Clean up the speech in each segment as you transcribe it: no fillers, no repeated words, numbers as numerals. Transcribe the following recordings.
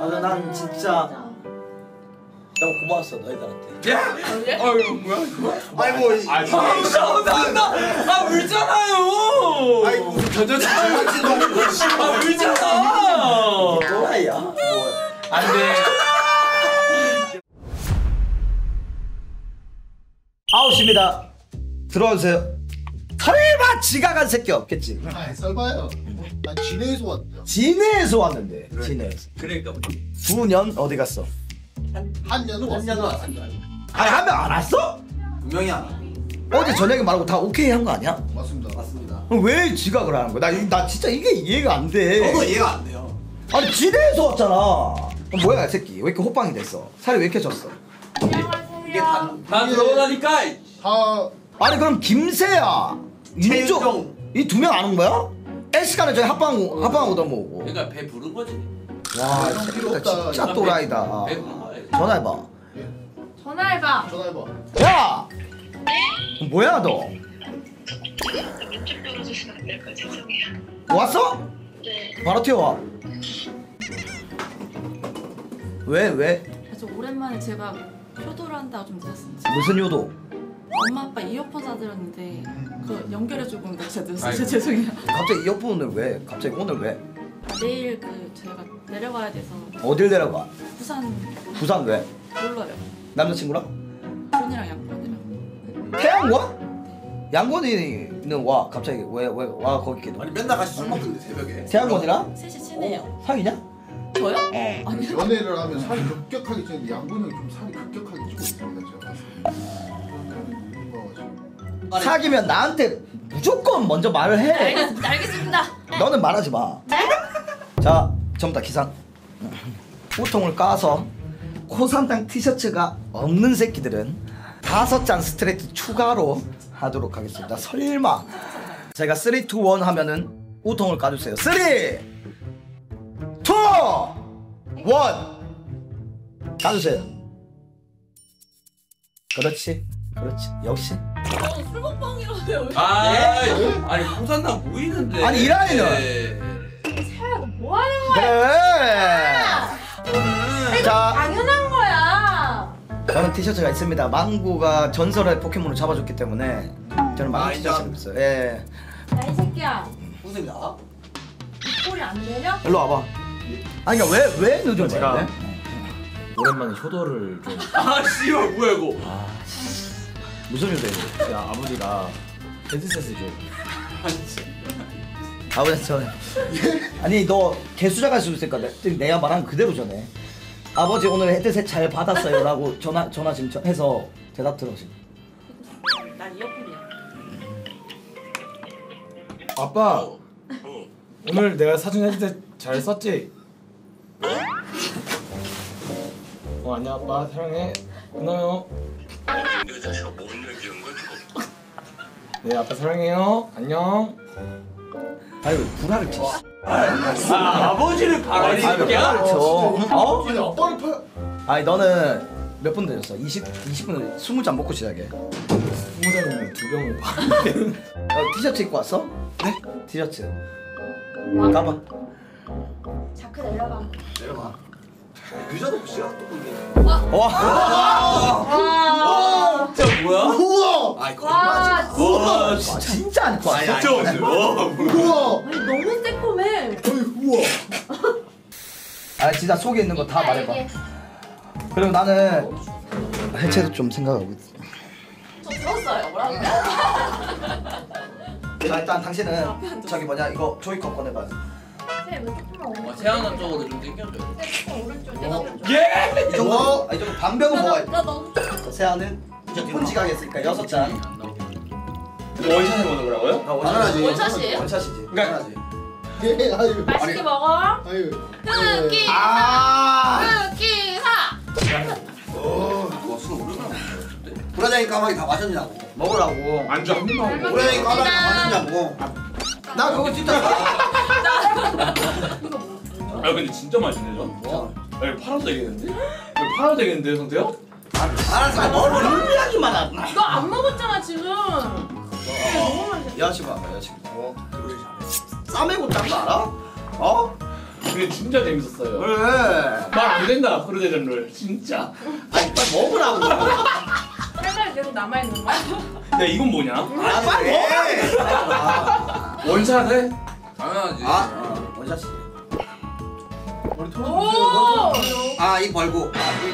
난 진짜 너무 고마웠어 너희들한테. 야! 이거 뭐야 이거? 아이고 아 울잖아요. 아이고 아 울잖아. 또라이야? 뭐야? 안돼. 9시입니다. 들어와주세요. 설마 지각한 새끼 없겠지? 아 설마요. 나 진해에서 왔죠. 진해에서 왔는데. 그래. 진해에서. 그러니까 2년 어디 갔어? 한 년은 왔습니다. 아니 한 명 안 왔어? 분명히 안 와. 어제 저녁에 말고 다 오케이 한 거 아니야? 맞습니다. 맞습니다. 그럼 왜 지각을 하는 거야? 나 진짜 이게 이해가 안 돼. 저도 이해가 안 돼요. 아니 진해에서 왔잖아. 그럼 뭐야 이 새끼? 왜 이렇게 호빵이 됐어? 살이 왜 이렇게 쪘어? 이게 다 다 들어오라니까. 다 아니 그럼 김세야, 윤종 최윤종. 이 두 명 안 온 거야? L 시간에 저희 합방 오던 거고. 그러니까 배 부른 거지. 와, 형 이 필요 새끼들 없다. 진짜 또라이다. 배 부른 거야. 전화해봐. 전화해봐. 전화해봐. 야, 뭐야 너? 왼쪽 떨어지시면 안 될까요? 죄송해요. 왔어? 네. 바로 튀어와. 왜? 그래서 오랜만에 제가 효도를 한다고 좀 늦었습니다. 무슨 요도? 엄마 아빠 이어폰 사드렸는데 그 연결해주고 있는데 진짜 늦었어요. 아이고. 죄송해요. 갑자기 이어폰을 왜? 갑자기 오늘 왜? 내일 그 저희가 내려가야 돼서 어딜 내려가? 부산 부산 왜? 놀러요. 남자친구랑? 돈이랑 양권이랑. 태양권? 양권이는 와 갑자기 왜 와 거기 아니 맨날 같이 술 먹던데 새벽에. 태양권이랑? 셋이 친해요. 사귀냐? 저요? 아니요. 연애를 하면 살이 급격하게 찌는데 양분이 좀 살이 급격하게 찌고 있습니다. 제가 봤을 때. 사귀면 나한테 무조건 먼저 말을 해. 알겠습니다. 너는 말하지 마. 자, 전부 다 기상. 우통을 까서 코산당 티셔츠가 없는 새끼들은 5장 스트레이트 추가로 하도록 하겠습니다. 설마 제가 3, 2, 1 하면은 우통을 까주세요. 3, 2, 1 까주세요. 그렇지 역시. 술 먹방이라고요. 아니 부산당 보이는데. 아니, 이 라인은. 세아야 너 뭐 하는 거야? 그래. 자, 당연한 거야. 저는 티셔츠가 있습니다. 망구가 전설의 포켓몬을 잡아줬기 때문에 저는 망구 인정. 티셔츠가 있어요. 예. 야 이 새끼야. 무슨 나? 꼬리 안 내려? 일로 와봐. 아니 그러니까 왜 늦은 제가 거야? 오랜만에 효도를 좀. 아 씨발 뭐야 이거. 무슨 일이야? 제가 아버지가 헤드셋을 좀. 아버지 전에. 아니 너 개수작할 수 있을까? 내가 말한 그대로 전에. 아버지 오늘 헤드셋 잘 받았어요라고 전화 지금 해서 대답 들어 지금. 난 이어폰이야. 아빠 오늘 내가 사준 헤드셋 잘 썼지? 안녕 아빠 사랑해. 끊어요. 여자가 뭔 얘기한 거야 지금? 네 아빠 사랑해요. 안녕. 아니 왜 불화를 쳐? 아버지를 바라니 왜 불화를 쳐? 어? 아니 아빠를 파. 아니 너는 몇 분 되셨어? 20분을 20잔 먹고 시작해. 20잔이면 2병을 봐. 티셔츠 입고 왔어? 네? 티셔츠. 가봐. 자크 내려가. 내려봐. 늦어도 시간 또 끌게. 와. 진짜 뭐야? 우와. 아이 거짓말하지 마. 와 진짜 안 입고 왔어? 진짜 없네. 우와. 아니 너무 새콤해. 아니 우와. 아 진짜 속에 있는 거 다 말해봐. 그리고 나는 해체도 좀 생각하고 있어. 저 들었어요. 뭐라고요? 자 일단 당신은 저기 뭐냐 이거 조이콘 꺼내봐. 쌤왜 조금만 태양남 쪽으로 좀 당겨줘. 쌤 오른쪽 내가 오른쪽. 예? 이 정도 이 정도 반병은 먹어야 돼. 나 너무 세아는 6분 지각했으니까 6잔. 원샷 해보는 거라고요? 당연하지. 원샷이에요? 원샷이지. 당연하지. 예 아유. 맛있게 먹어. 아유. 흑기 아. 흑기사. 술 오르나 보네. 불화장이 까마귀 다 마셨냐고. 먹으라고. 안주 한 입만 먹어. 불화장이 까마귀 다 마셨냐고. 나 그거 진짜. 아 근데 진짜 맛있네 저. 뭐? 아 팔아도 되겠는데? 이거 팔아도 되겠는데요 성태요? 알았어. 뭘 준비하기만 하지. 너 안 먹었잖아 지금. 여자친구 아까 여자친구. 싸매고 짠거 알아? 어? 근데 진짜 재밌었어요. 그래. 막 안 된다 후르대전롤 진짜. 아니 빨리 먹으라고. 할말 계속 남아있는 거야? 야 이건 뭐냐? 아 빨리 먹어. 원샷 해? 당연하지. 원샷이. 머리 오! 아입 벌고.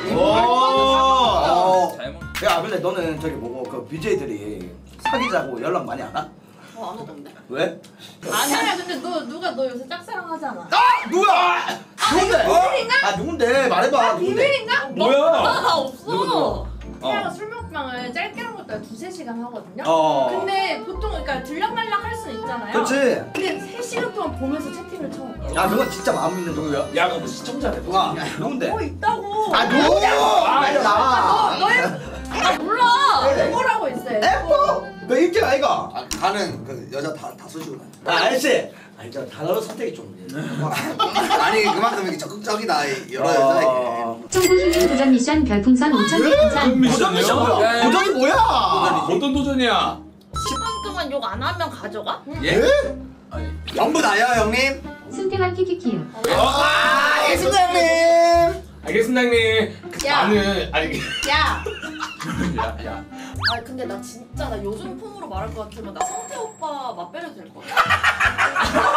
오. 잘 먹. 야 근데 너는 저기 뭐고 그 BJ들이 사귀자고 연락 많이 안 와? 안 오던데? 왜? 아니야 근데 누가 너 요새 짝사랑 하잖아. 누구야? 누군데? 아 누군데? 말해봐. 누군데? 비밀인가? 뭐야? 나 없어. 어. 태아가 술 먹방을 짧게 한 것도 2-3시간 하거든요? 어. 근데 보통 그러니까 들락날락 할 수는 있잖아요. 그렇지. 근데 3시간 동안 보면서 채팅을 쳐. 야 그건 진짜 마음 있는 누구야? 야 그거 시청자네. 누가? 누군데? 뭐 있다고. 아 누구냐고? 너 나. 몰라. 뭐라고 있어. F? 너 입질 아이가? 아 가는 그 여자 다 쏘시고 다녀. 아 알지? 아니 저 단어로 선택이 좀. 아니 그만큼 이게 적극적이다 여러 여자에게. 청구 힐링 도전 미션 별풍선 5,000개 감사합니다. 도전 미션 뭐야? 야, 야. 도전이 뭐야? 어떤 도전이야? 10분 동안 욕 안 하면 가져가? 예? 전부 다요 형님. 승태와 키키키요. 알겠습니다 형님. 알겠습니다 형님. 야. 나는 아니 야! 야. 아 근데 나 진짜 나 요즘 폼으로 말할 것 같으면 나 성태 오빠 맞배려도 될 것 같아.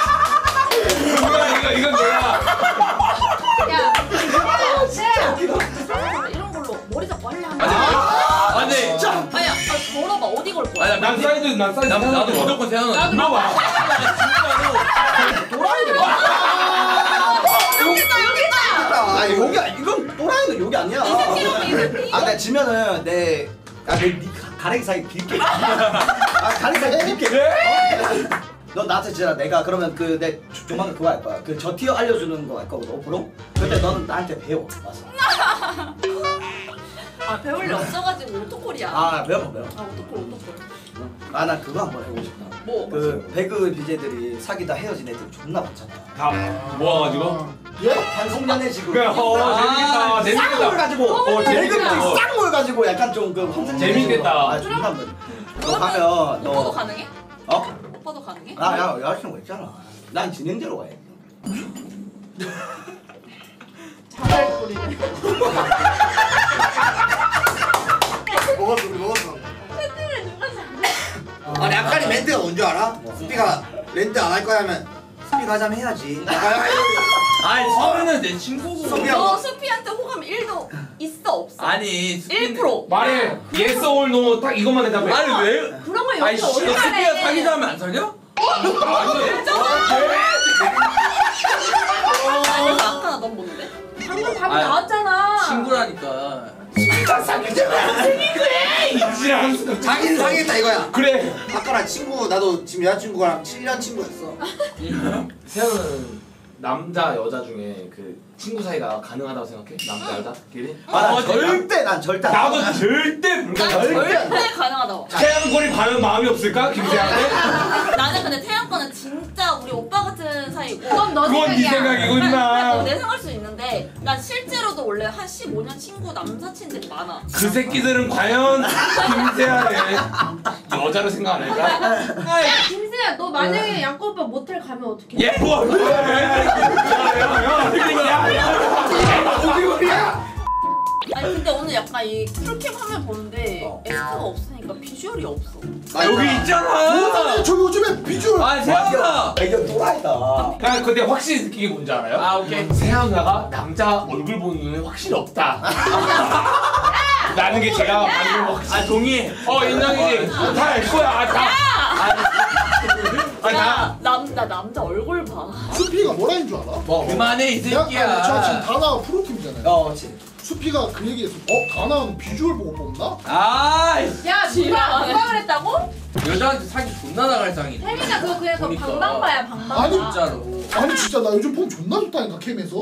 이건 뭐야? 야! 이런 걸로 머리 잡고 할래 하면 아니 진짜. 아니야 걸어봐 어디 걸 거야? 아니 난 사이드 나도 무조건 세워놔. 나도 물어봐. 여기 있다! 아 욕이 이건 또라이는 욕이 아니야. 아 내가 지면은 내 가랭이 사이 빌게. 아 가랭이 사이 빌게. 너 나한테 진짜 내가 그러면 그 내 조만간 그거 할 거야. 그 저 티어 알려주는 거 할 거거든. 오프로. 근데 너는 나한테 배워. 와서. 아 배울 일 없어가지고 오토콜이야. 아 배워. 아 오토콜. 아 나 그거 한번 해보고 싶다. 뭐? 그 배그 BJ들이 사귀다 헤어진 애들 존나 많잖아. 다 모아가지고. 반송연애식으로. 그래 재밌겠다. 싹 재밌겠다. 모여가지고 배그 재밌겠다. BJ 싹 모여가지고 약간 좀그 재밌겠다. 아 존나 너 가면 오빠도 너 가능해? 어? 오빠도 가능해? 아야 여자친구 있잖아. 난 진행대로 가야 돼. 자살꼬리. 먹었어. 아니 아까리 멘트가 뭔줄 알아? 스피가 렌트 안 할 거야 하면 스피 가자면 해야지. 아니 서민은 내 친구고. 너 수피한테 호감 1도 있어 없어? 아니 스피는 1%. 말해. Yes or no 딱 이것만 대답해. 아니 왜? 그런 거 아니 여기서 씨, 너 어디 스피가 가래? 사귀자면 안 사겨? 아니 아까 넌 뭔데? 방금 답이 아니, 나왔잖아. 친구라니까. 이지랄. 자기는 상했다 이거야. 그래. 아까랑 친구 나도 지금 여자친구랑 7년 친구였어. 세연은 남자 여자 중에 그 친구 사이가 가능하다고 생각해? 남자 여자 끼리? 난 절대 안 나도 절대 난 불가능해. 절대 가능하다고. 태양권이 과연 마음이 없을까 김세한테? 나는 근데 태양 거는 진짜 우리 오빠 같은 사이고. 그건 너 그건 네 생각이고 임마. 내 생각할 수 있는데 난 실제로도 원래 한 15년 친구 남사친들이 많아. 그 새끼들은 과연 김세한의 여자로 생각 안 할까? 김세야 너 만약에 양꼬 오빠 모텔 가면 어떡해? 예? 뭐? 아니 근데 오늘 약간 이 풀캠 화면 보는데 에스카가 없으니까 비주얼이 없어. 나 여기 있잖아. 있잖아. 저 요즘에 비주얼 아 세연아. 이거 또라이다. 야 근데 확실히 느낀 게 뭔지 알아요? 아 오케이. 세아 누나가 남자 얼굴 보는 눈이 확실히 없다. 라는 게 제가 만든 거 확실히. 아 동의해. 인정이지. 다 알 거야. 다. 야 남자 얼굴 봐. 수피가 뭐라는 줄 알아? 그만해 이 저 지금 새끼야. 다나 프로팀이잖아요. 그렇지. 수피가 그 얘기했어. 다나는 비주얼 보고 뽑나? 아 야 누가 그랬다고? 여자한테 사기 존나 나갈 상이네. 혜민아 그거 그냥 그 보니까. 방방바야 방방바. 아니, 진짜로. 아니 진짜 나 요즘 폼 존나 좋다니까 캠에서.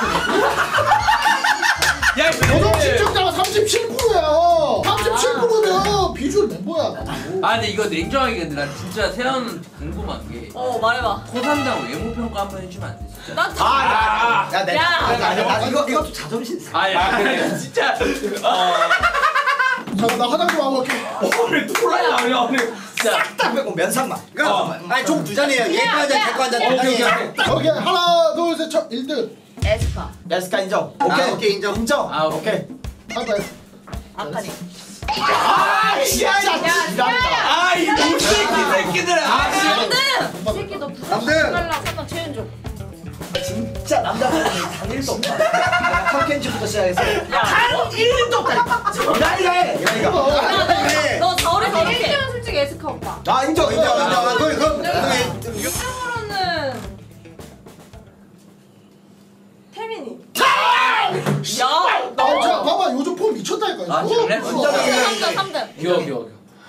야 여성 근데. 시청자가 37%야. 37%면 비주얼 멤버야. 아 근데 이거 냉정하게 근데 난 진짜 세연 궁금한 게. 말해봐. 코삼장 외모 평가 한번 해주면 안 돼? 진짜? 난 야, 내가 야. 나 이것도 자존심 상해. 아야 근데 진짜. 자, 나 화장 좀 하고 올게. 왜 또라이 나오냐 오늘. 싹다 빼고 면상만. 그럼 아니 총 두 잔이에요. 얘거 한 잔, 제거 한 잔. 오케이. 오케이, 하나, 둘, 셋, 첫 1등. 에스카. 에스카 인정. 오케이. 오케이, 인정. 인정. 아, 오케이. 아까 아카리. 아 진짜 지랄다. 아이 못생긴 새끼들. 남등. 이 새끼 너 부산 남등. 갈라 3번 최윤종. 진짜 남자분이 단 1도 없다. 컴켄지부터 시작해서 단 1도 없다. 지랄이래. 야 이거. 그래. 너 서울에 1등은 솔직히 에스카 오빠. 아 인정. 인정. 그럼. 유명으로는 태민이. 야. 자 봐봐 요즘 폼 미쳤다니까. 아, 그래? 3등. 귀여워.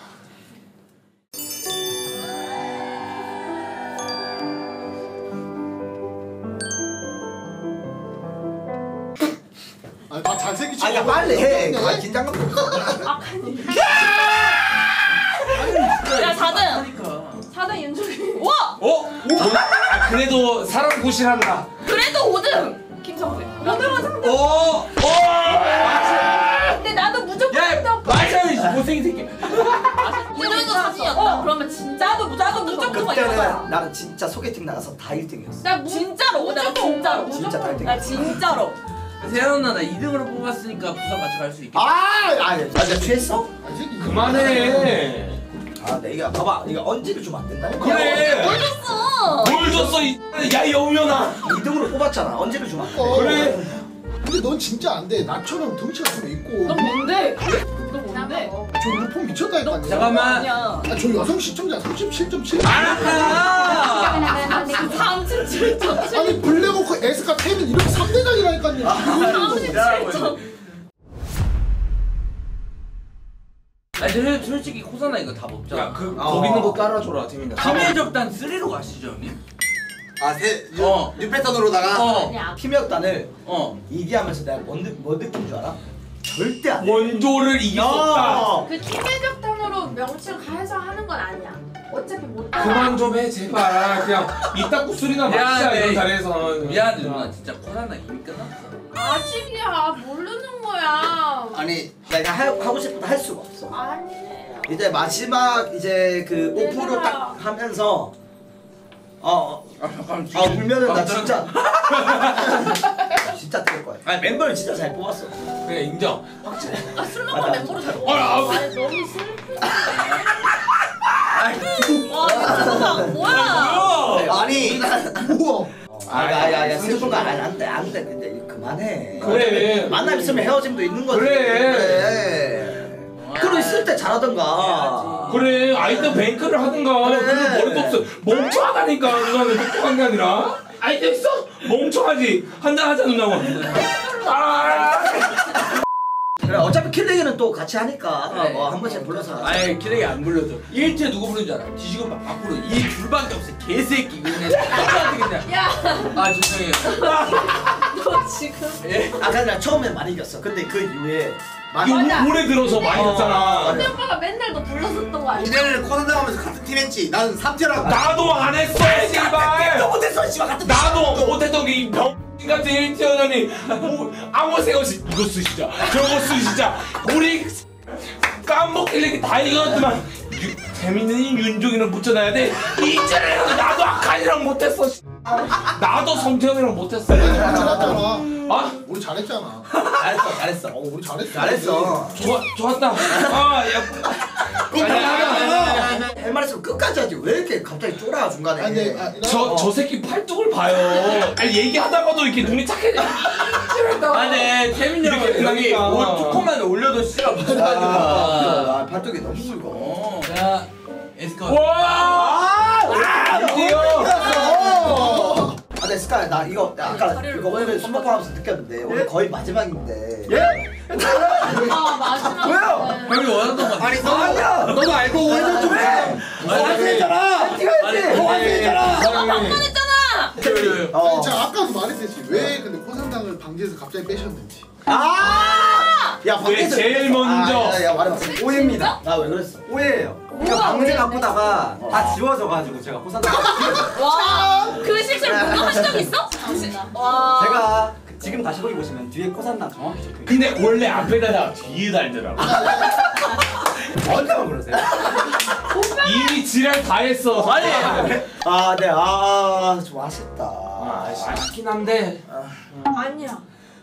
아니 나 잘생긴 친구. 아니 빨리 해. 아 긴장감. 야 4등. 4등 윤종이. 와. 아 그래도 사람 고시란다. 그래도 5등. 김성태. 5등은 3등. 오. 근데 나도 무조건 야 3등. 맞아 이 못생긴 새끼. 이정도 사진이었다. 그러면 진짜 나도 무조건 그때는 나는 진짜 소개팅 나가서 다 1등이었어. 나 진짜로. 나 진짜로. 진짜 다 1등. 나 진짜로. 세연 누나 2등으로 뽑았으니까 부산 같이 갈 수 있겠다. 아 내가 취했어? 아니 새끼. 그만해. 아 내가 봐봐 이거 언지를 주면 안 된다. 그래. 뭘 줬어? 뭘 줬어 야 여우면아. 2등으로 뽑았잖아. 언지를 주면 안 돼. 그래. 근데 넌 진짜 안 돼. 나처럼 덩치가 좀 있고. 너 뭔데? 너 뭔데? 저 요즘 폼 미쳤다니까. 잠깐만. 아니야. 저 여성 시청자 37.7. 알았다. 37.7. 아니 블랙호크 에스카 태민 이렇게 3대장이라니까요. 37.7. 아니 근데 솔직히 코사나 이거 다 먹자. 야그 거기 있는 거 따라줘라 재민아. 팀의 적단 3로 가시죠 형님. 뉴패턴으로다가. 아니야. 팀역단을 얘기하면서 내가 뭐 느낀 줄 알아? 절대 안 돼. 원조를 이길 수 없다. 그 팀의적 단으로 명칭 해석하는 건 아니야. 어차피 못 따라. 그만 좀 해 제발. 그냥 이따구 술이나 마시자 미안해. 이런 자리에서. 미안해 누나 진짜 코사나 이미 끝났어. 아직이야. 모르는 거야. 아니 내가 하고 싶어도 할 수가 없어. 아니. 이제 마지막 이제 그 오프로 딱 하면서 잠깐만. 울면은 나 진짜 진짜 될 거야. 아니 멤버를 진짜 잘 뽑았어. 그래 인정. 아, 술 먹고 멤버로 잘 먹어. 아니 너무 슬프네. 와 이거 뭐야? 아니 우와. 야야야 슬픈 거 안돼 근데 그만해. 그래. 만남 있으면 헤어짐도 있는 거지. 그래. 그럼 있을 때 잘하던가. 그래 아이템 뱅크를 하든가. 그래. 그래 머리도 없어. 멍청하다니까 누나는 똑똑한 게 아니라. 아이템 있어? 멍청하지. 한잔 하자 누나고. 그래 어차피 킬레기는 또 같이 하니까 그래. 뭐 한 번씩 불러서 하자. 아니 기레기 안 불러줘. 1트 누구 부르는 줄 알아? 뒤지고 막 앞으로 이 둘밖에 없어. 개새끼 그냥 그냥. 야, 아 죄송해요. 너 지금 근데 나 처음에 많이 이겼어. 근데 그 이후에 이거 맞아. 올해 들어서 많이 됐잖아. 근데 오빠가 맨날 너 불렀었던 거 아니야? 이래를 코너 나가면서 같은 팀 했지. 나는 3티라고. 나도 안 했어 씨발. 못했어 씨발 같은. 나도 못했던 게 이 병 같은 1티어더니 뭐 아무 생각 없이 이거 쓰시자 저거 쓰시자 우리 깜먹길래 다 이겼더만 재밌는 윤종이랑 붙여놔야 돼. 이제는 나도 아칸이랑 못했어. 나도 성태형이랑 못했어. 우리 잘했잖아. 아? 우리 잘했잖아. 잘했어. 우리 잘했어. 잘했어. 좋았다. 아야 할 말 있으면 끝까지 하지. 왜 이렇게 갑자기 쫄아 중간에. 아니 근데 저 새끼 팔뚝을 봐요. 아니 얘기하다가도 이렇게 눈이 착해져. 아니 태민이 형 이렇게 여기 끝나니까. 옷 조금만 올려도 씨가 못하니까. 발톱이 너무 굵어. 자 에스카. 와! 드디어! 근데 스카이 나 이거 아까 이거 오늘 술 먹고 하면서 느꼈는데 오늘 거의 마지막인데. 아 마지막. 왜요? 형이 원했던 거 아니 아니야. 너도 알고 오해를 좀 해. 했잖아. 했잖아. 했잖아. 아니 제가 아까도 말했듯이 왜 근데 코산당을 방지해서 갑자기 빼셨는지. 야 왜 제일 먼저? 야 말해봐. 오해입니다. 나 왜 그랬어? 오해예요. 뭐가 방제 바꾸다가 다 지워져가지고 제가 호산당 와, 그 실수를 누가 하신 적 있어? 와. 제가 지금 다시 보기 보시면 뒤에 코산당 정확히 적혀있어요. 근데 원래 앞에다가 뒤에 달더라고. 언제만 그러세요? 이미 지랄 다 했어. 네. 좀 아쉽다. 아쉽긴 한데 아니야.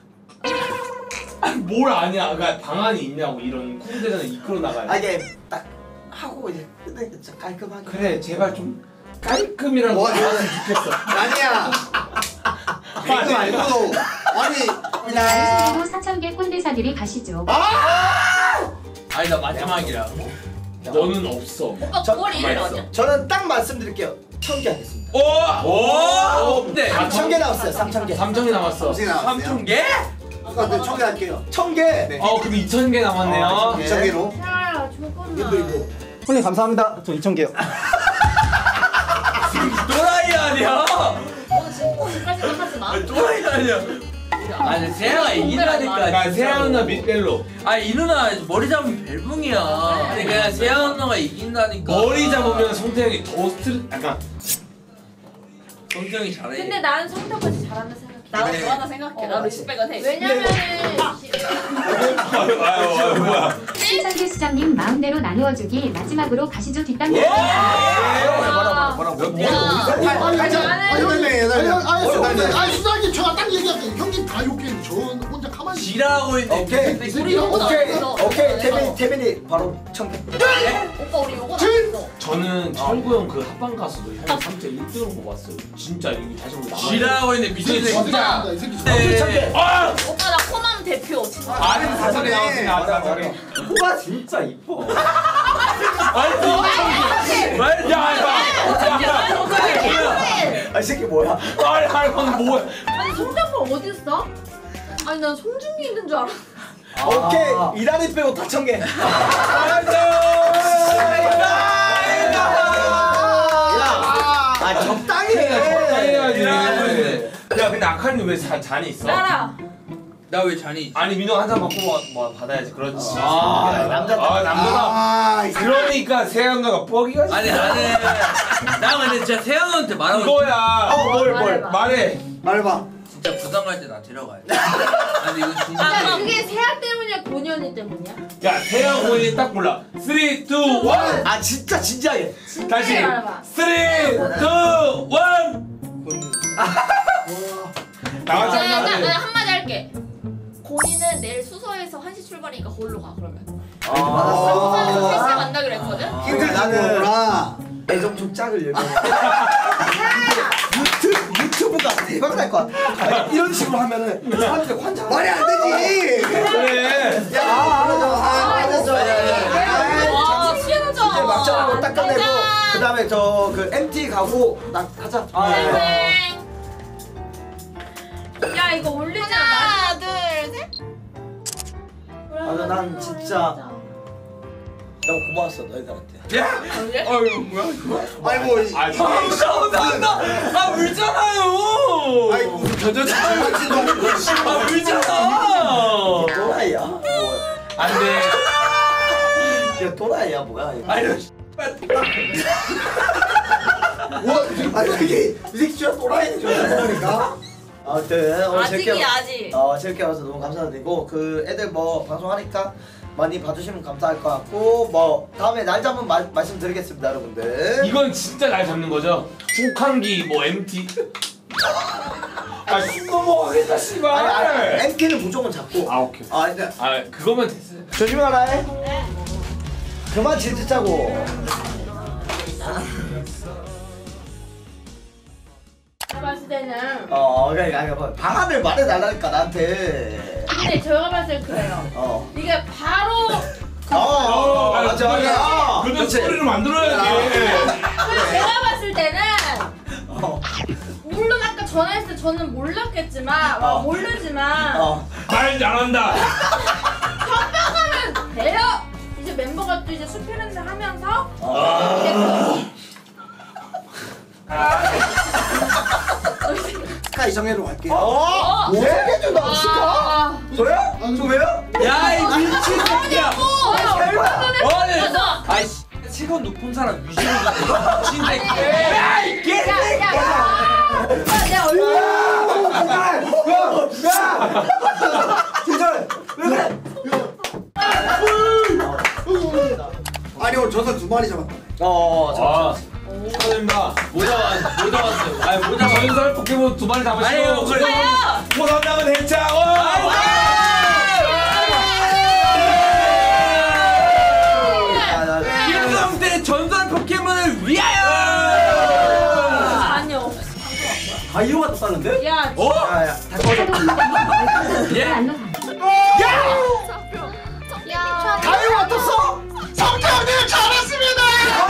뭘 아냐? 그러니까 방안이 있냐고 이런 쿵대전을 이끌어 나가야. 이게 딱 하고 이제 끝내 진짜 깔끔하게. 그래 제발 좀 깔끔이라고 뭐, 나왔으면 좋겠어. 아니야. 이거 말고 아니 그리고 4,000개 꼰대사들이 가시죠. 아니 나 마지막이라. 너는 없어. 오빠 저- 9월 1일 아니야? 저는 딱 말씀드릴게요. 1,000개 하겠습니다. 오! 없대. 3,000개 남았어요. 3,000개. 3,000개 남았어. 무슨 나왔어요? 3,000개? 아까 내 초대할게요. 1,000개. 그럼 2,000개 남았네요. 2,000개로. 야, 조금만. 홀님 감사합니다. 저 2,000개요. 또라이 아니야? 너 지금 집까지 생각하지 마. 또라이 아니야? 아니 세아가 이기라니까. 그러니까 세아 누나 밑벨로 아이 누나 머리 잡으면 벨붕이야. 아니 그냥 세아 누나가 이긴다니까. 머리 잡으면 성태형이 더 스트레스. 약간 성태형이 잘해. 근데 난 성격까지 잘한다 생각해. 나도 좋아한다 생각해. 나도 리스펙은 해. 왜냐면은 뭐야? 신상계 수장님 마음대로 나누어주기 마지막으로 가시죠 뒷담화. 뭐라고? 아니 수장님 제가 딱 얘기할게요. 형님 다 욕해. 저 혼자 가만히. 지랄하고 있네. 오케이. 우리 요거 나왔어. 오케이. 태민이 바로 1,000개. 오빠 우리 요거 나왔어. 저는 철구 형 그 합방 가수도 형이 3.1등으로 뽑았어요. 진짜 이거 다시 한번 남아. 지랄하고 있네 미친 새끼. 진짜. 이 새끼 네. 아! 오빠 나 코맘 대표 진짜. 아니 4,000개 나왔으니까 4,000개. 코가 진짜 이뻐. 말 야, 이 새끼 뭐야? 아니 방금 뭐야? 아니 송장모 어디 있어? 아니 난 송중기 있는 줄 알아. 오케이. 이다리 빼고 다 1,000개. 적당히 해. 해야지. 야 근데 아카리는 왜 잔이 있어? 알아. 나 왜 잔이 있지? 아니 민호 한잔 받고 뭐 받아야지. 그렇지. 남자다. 남자다. 그러니까 세영가가 뻐기가 아니 나는 나 근데 진짜 세아 누나한테 말하고 이거야. 뭘. 말해. 말해봐. 진짜 부산 갈 때 나 데려가야 돼. 아니 이건 아 중간에 그게 세아 때문이야 고년이 때문이야? 야 세영 고인이 딱 골라. 3, 2, 1. 아 진짜 진지하게. 다시. 말해봐. 3, 2, 1. 나가자. 나 한마디 할게. 고니는 내일 수서에서 1시 출발이니까 거기로 가 그러면. 수서에서 3시에 만나기로 했거든? 힘들구나. 애정 좀 짝을 유튜브가 대박 날 것 같아. 이런 식으로 하면은 사람들이 환장. 말이 안 되지. 그래. 와 치우자. 이제 막장으로 딱 끝내고 그 다음에 저 그 MT 가고 나 가자. 야 이거 올리자. 하나 둘 셋. 난 진짜 너무 고마웠어 너희들한테. 야. 어유 뭐야? 아이고. 아 울잖아요. 아이고 무슨 전전치도 하는 거지. 아 울잖아. 또라이야. 뭐야? 안돼. 야 또라이야 뭐야? 아니 이게 이 새끼 진짜 또라이인 줄 알았으니까. 아무튼 오늘 아직이야 아직. 재밌게 봐서 너무 감사드리고 그 애들 뭐 방송하니까 많이 봐주시면 감사할 것 같고 뭐 다음에 날짜 한번 말씀드리겠습니다 여러분들. 이건 진짜 날 잡는 거죠? 혹한기 뭐 MT. 술 넘어가겠다 씨발. MT는 무조건 잡고. 오케이. 일단 그거면 됐어요. 조심히 가라. 그만 질질 짜고. 제가 봤을 때는 그러니까 방안을 말해달라니까 나한테. 근데 제가 봤을 때 그래요. 이게 바로 맞아. 그런 소리를 만들어야지. 제가 봤을 때는 물론 아까 전화했을 때 저는 몰랐겠지만 모르지만 말 잘한다. 협박하면 돼요. 이제 멤버가 또 이제 수필랜드 하면서 스카 이정혜로 갈게요. 뭐 해준다 스카? 저요? 저 왜요? 야이 미친 새끼야. 아니 아이씨 체감 높은 사람 위시로 가네. 미친 새끼. 야이 개새끼야. 내 얼굴 진짜 왜 그래? 아니 오늘 전설 2마리 잡았다. 잠깐만. 축하드립니다. 모자 왔어요. 아니 모자 왔어요. 전설 포켓몬 2마리 잡으시고 아니요, 그래요. 포상당은 해체하고 김성태 전설 포켓몬을 위하여. 아니요. 가이오가 떴다는데? 야, 야야 다 꺼져. 예? 안로 가요 어떻어? 성태형님 잘했습니다.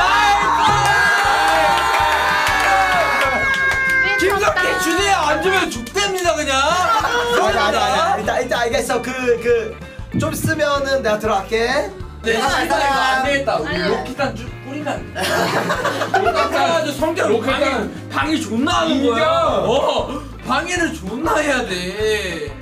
김성태 주세요. 안 주면 죽됩니다 그냥. 아니 일단 알겠어. 좀 쓰면은 내가 들어갈게. 네, 이거 안 되겠다. 우리 아니요. 로켓단 뿌리면. 로켓단 성태 로켓단 방해 존나 하는 거야. 인정. 방해를 존나 해야 돼.